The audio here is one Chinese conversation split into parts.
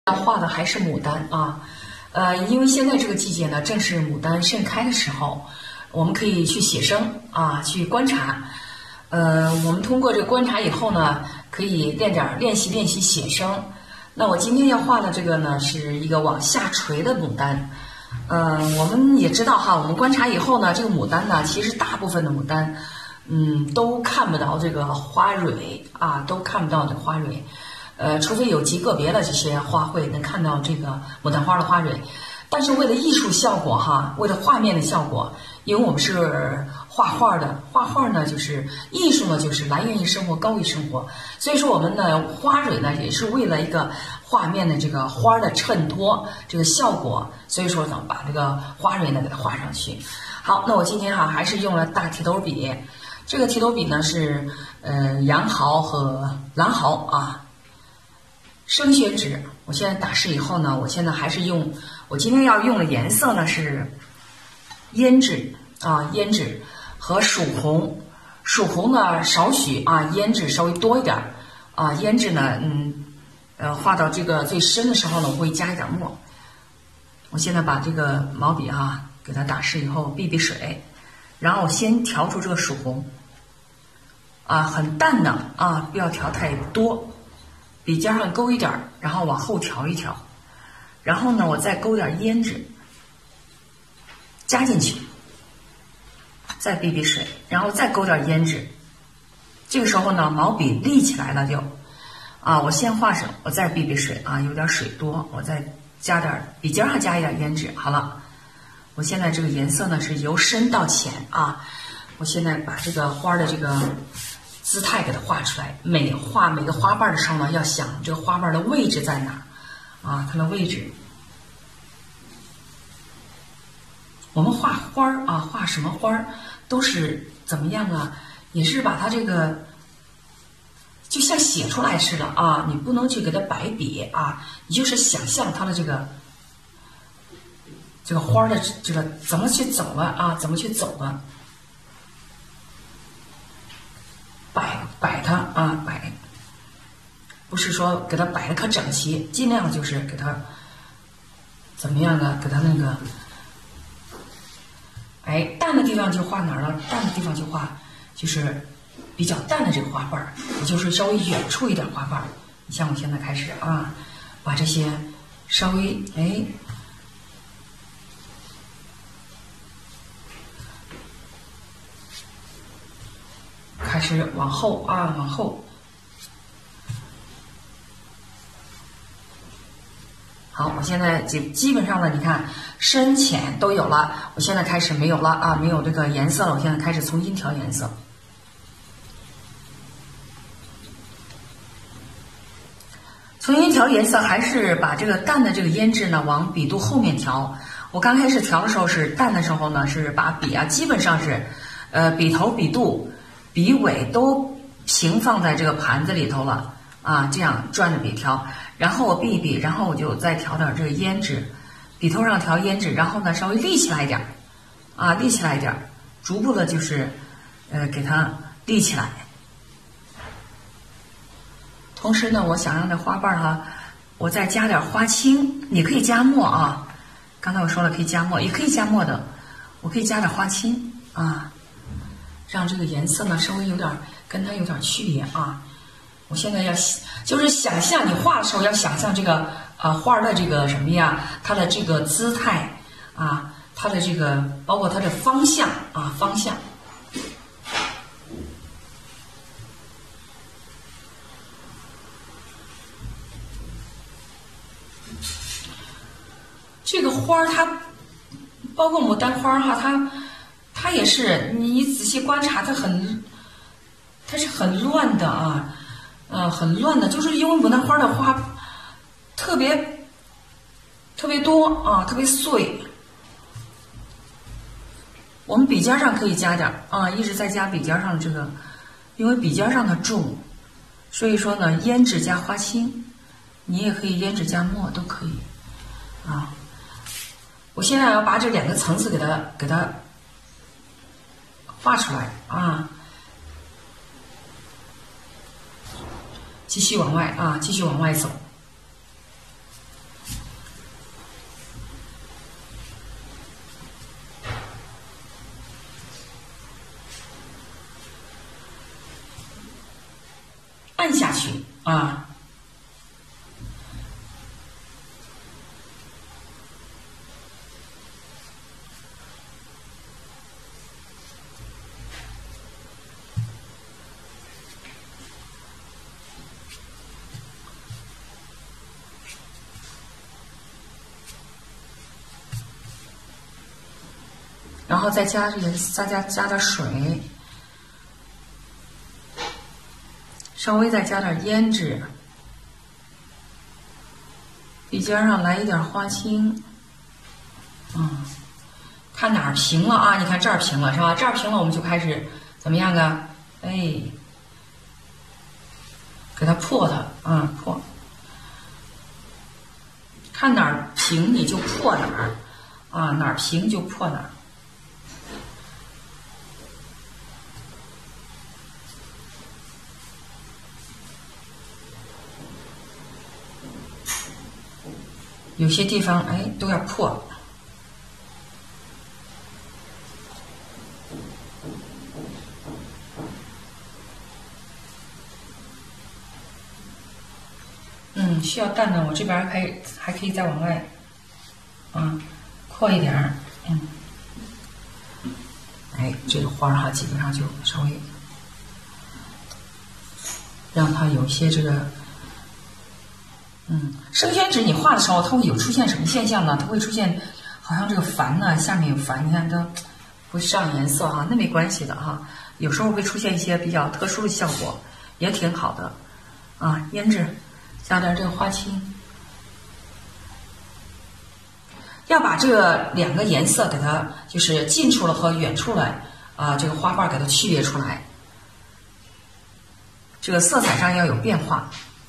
要画的还是牡丹啊，因为现在这个季节呢，正是牡丹盛开的时候，我们可以去写生啊，去观察。我们通过这个观察以后呢，可以练习写生。那我今天要画的这个呢，是一个往下垂的牡丹。我们也知道哈，我们观察以后呢，这个牡丹呢，其实大部分的牡丹，都看不到这个花蕊啊，都看不到这个花蕊。除非有极个别的这些花卉能看到这个牡丹花的花蕊，但是为了艺术效果哈，为了画面的效果，因为我们是画画的，画画呢就是艺术呢，就是来源于生活，高于生活，所以说我们的花蕊呢也是为了一个画面的这个花的衬托这个效果，所以说呢把这个花蕊呢给它画上去。好，那我今天还是用了大提头笔，这个提头笔呢是羊毫和蓝毫啊。生宣纸，我现在打湿以后呢，我现在还是用，我今天要用的颜色呢是胭脂啊，胭脂和曙红，曙红呢少许啊，胭脂稍微多一点啊，胭脂呢，画到这个最深的时候呢，我会加一点墨。我现在把这个毛笔给它打湿以后避水，然后我先调出这个曙红啊，很淡的啊，不要调太多。笔尖上勾一点，然后往后调一调，然后呢，我再勾点胭脂加进去，再避水，然后再勾点胭脂。这个时候呢，毛笔立起来了就，我先画上，我再避水啊，有点水多，我再加点笔尖上加一点胭脂。好了，我现在这个颜色呢是由深到浅啊，我现在把这个花的这个姿态给它画出来，画每个花瓣的时候呢，要想这个花瓣的位置在哪啊，它的位置。我们画花啊，画什么花都是怎么样啊？也是把它这个就像写出来似的啊，你不能去给它摆笔啊，你就是想象它的这个花的这个怎么去走了啊，怎么去走了。摆它啊，摆，不是说给它摆的可整齐，尽量就是给它怎么样呢？给它那个，淡的地方就画哪儿了？淡的地方就画，就是比较淡的这个花瓣，也就是稍微远处一点花瓣。你像我现在开始把这些稍微开始往后往后。好，我现在基本上呢，你看深浅都有了，我现在开始没有了没有这个颜色了，我现在开始重新调颜色。重新调颜色，还是把这个淡的这个胭脂呢往笔肚后面调。我刚开始调的时候是淡的时候呢，是把笔基本上是笔头、笔肚、笔尾都平放在这个盘子里头了这样转着笔调，然后我避一避，然后我就再调点这个胭脂，笔头上调胭脂，然后呢稍微立起来一点立起来一点，逐步的就是给它立起来。同时呢，我想让这花瓣我再加点花青，你可以加墨刚才我说了可以加墨，也可以加墨的，我可以加点花青让这个颜色呢稍微跟它有点区别我现在就是想象你画的时候要想象这个花的这个什么呀，它的这个姿态它的这个包括它的方向方向。这个花它包括牡丹花它也是，你仔细观察，它是很乱的很乱的，就是因为牡丹花的花特别多特别碎。我们笔尖上可以加点一直在加笔尖上的这个，因为笔尖上它重，所以说呢，胭脂加花青，你也可以胭脂加墨都可以我现在要把这两个层次给它画出来继续往外走。 看下去啊。然后再加点水，稍微再加点胭脂，笔尖上来一点花青，看哪儿平了啊？你看这儿平了是吧？这儿平了，我们就开始怎么样啊？哎，给它破它破，看哪儿平你就破哪儿啊，哪儿平就破哪儿。有些地方都要破，需要淡的，我这边还可以再往外扩一点儿，这个花哈基本上就稍微让它有些这个。生宣纸你画的时候，它会有出现什么现象呢？它会出现好像这个繁呢，下面有繁，你看它不上颜色哈，那没关系的哈。有时候会出现一些比较特殊的效果，也挺好的啊。胭脂加点这个花青，要把这2个颜色给它就是近处了和远处来这个花瓣给它区别出来，这个色彩上要有变化。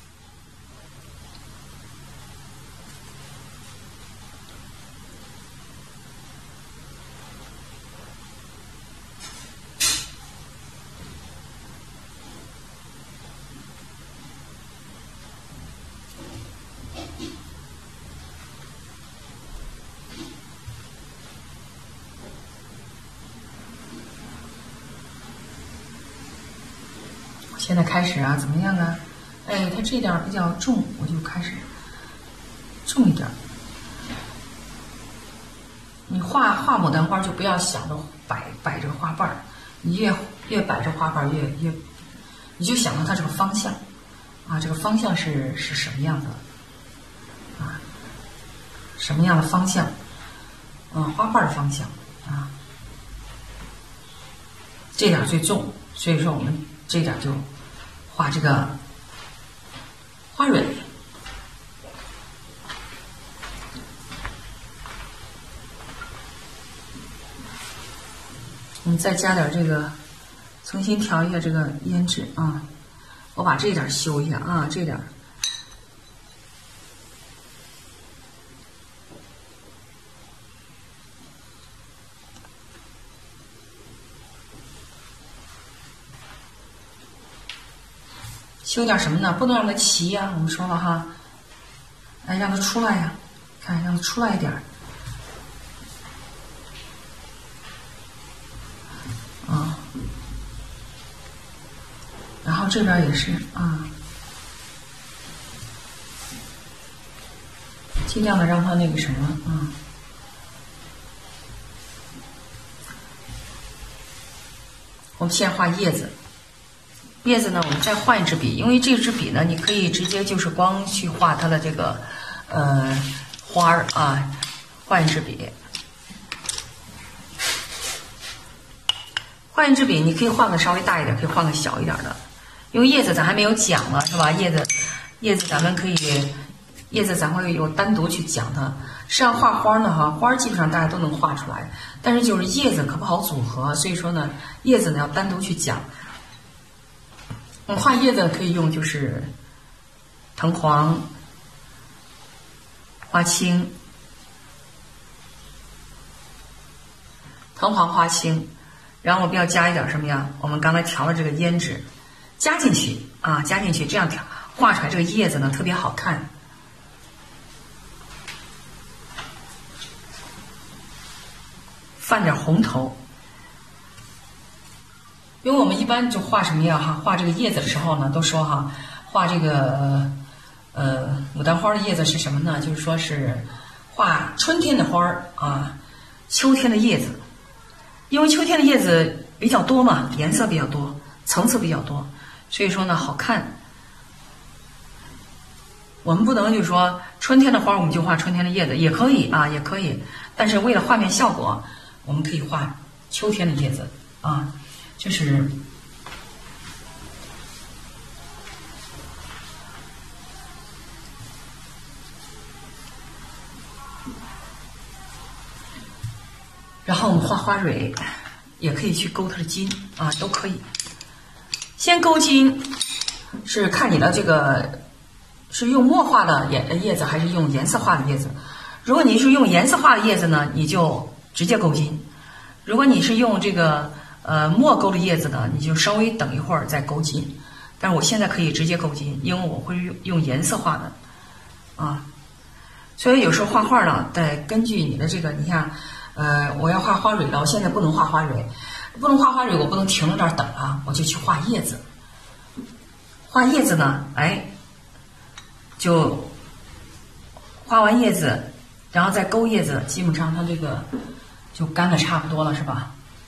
现在开始怎么样啊？它这点比较重，我就开始重一点。你画牡丹花就不要想着摆这个花瓣，你越摆这花瓣越，你就想到它这个方向这个方向是什么样的什么样的方向花瓣的方向这点最重，所以说我们这点就画这个花蕊。我们再加点这个，重新调一下这个胭脂我把这点修一下这点修点什么呢？不能让它齐呀，我们说了哈，让它出来呀，看让它出来一点然后这边也是尽量的让它那个什么我们先画叶子。叶子呢，我们再换一支笔，因为这支笔呢，你可以直接就是光去画它的这个花儿换一支笔，换一支笔，你可以换个稍微大一点，可以换个小一点的，因为叶子咱还没有讲了，是吧？叶子咱们可以，叶子咱会有单独去讲它。实际上画花呢，花基本上大家都能画出来，但是就是叶子可不好组合，所以说呢，叶子呢要单独去讲。我们画叶子可以用就是藤黄、花青、藤黄、花青，然后我们要加一点什么呀？我们刚才调了这个胭脂，加进去加进去，这样调画出来这个叶子呢特别好看。泛点红头。因为我们一般就画什么呀？画这个叶子的时候呢，都说画这个牡丹花的叶子是什么呢？就是说是画春天的花儿啊，秋天的叶子。因为秋天的叶子比较多嘛，颜色比较多，层次比较多，所以说呢好看。我们不能就是说春天的花我们就画春天的叶子，也可以啊，也可以。但是为了画面效果，我们可以画秋天的叶子啊，就是。然后我们画花蕊，也可以去勾它的筋啊，都可以。先勾筋是看你的这个是用墨画的叶子还是用颜色画的叶子。如果你是用颜色画的叶子呢，你就直接勾筋；如果你是用这个墨勾的叶子呢，你就稍微等一会儿再勾筋。但是我现在可以直接勾筋，因为我会用颜色画的啊。所以有时候画画呢，得根据你的这个，你看。我要画花蕊了，我现在不能画花蕊，不能画花蕊，我不能停在这儿等啊，我就去画叶子。画叶子呢，哎，就画完叶子，然后再勾叶子，基本上它这个就干的差不多了，是吧？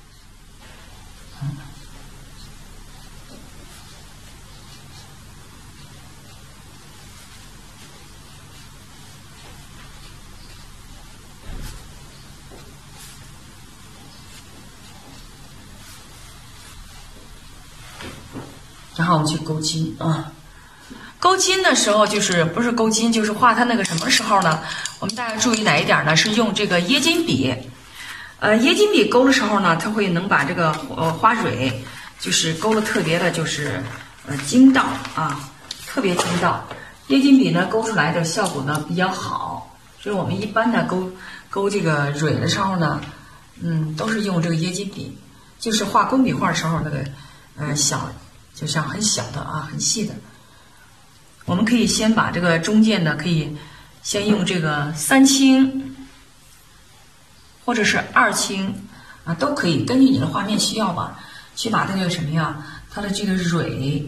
然后我们去勾筋啊，勾筋的时候就是不是勾筋，就是画它那个什么时候呢？我们大家注意哪一点呢？是用这个椰筋笔，椰筋笔勾的时候呢，它会能把这个花蕊就是勾的特别的，就是筋道啊，特别筋道。椰筋笔呢勾出来的效果呢比较好，所以我们一般呢勾这个蕊的时候呢，都是用这个椰筋笔，就是画工笔画的时候那个小。就像很小的啊，很细的，我们可以先把这个中间呢，可以先用这个3轻，或者是2轻啊，都可以根据你的画面需要吧，去把这个什么呀，它的这个蕊，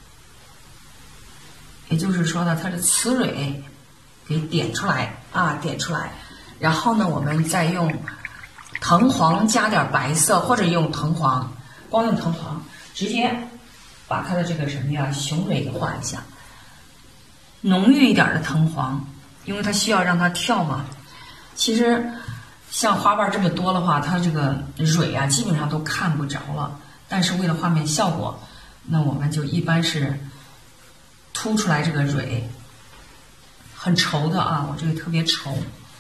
也就是说呢，它的雌蕊给点出来啊，点出来，然后呢，我们再用藤黄加点白色，或者用藤黄，光用藤黄直接。把它的这个什么呀，雄蕊给画一下，浓郁一点的藤黄，因为它需要让它跳嘛。其实像花瓣这么多的话，它这个蕊啊基本上都看不着了。但是为了画面效果，那我们就一般是凸出来这个蕊，很稠的啊，我这个特别稠。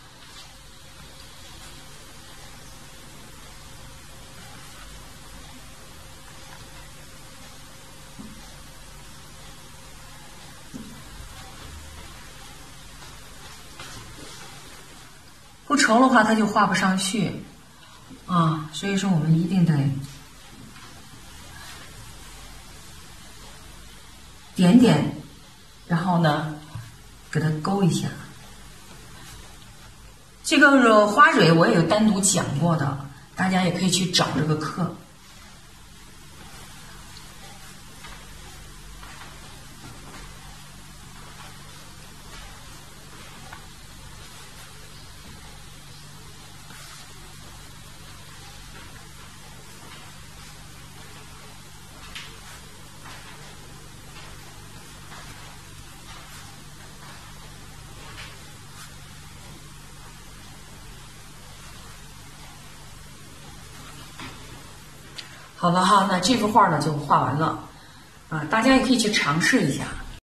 不稠的话，它就画不上去啊，所以说我们一定得点点，然后呢，给它勾一下。这个花蕊我也有单独讲过的，大家也可以去找这个课。好了哈，那这幅画呢就画完了，啊，大家也可以去尝试一下。